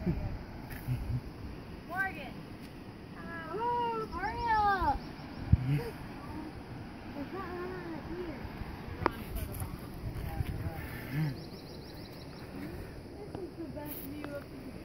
Morgan. Oh, hurry up. There's not one on the ear.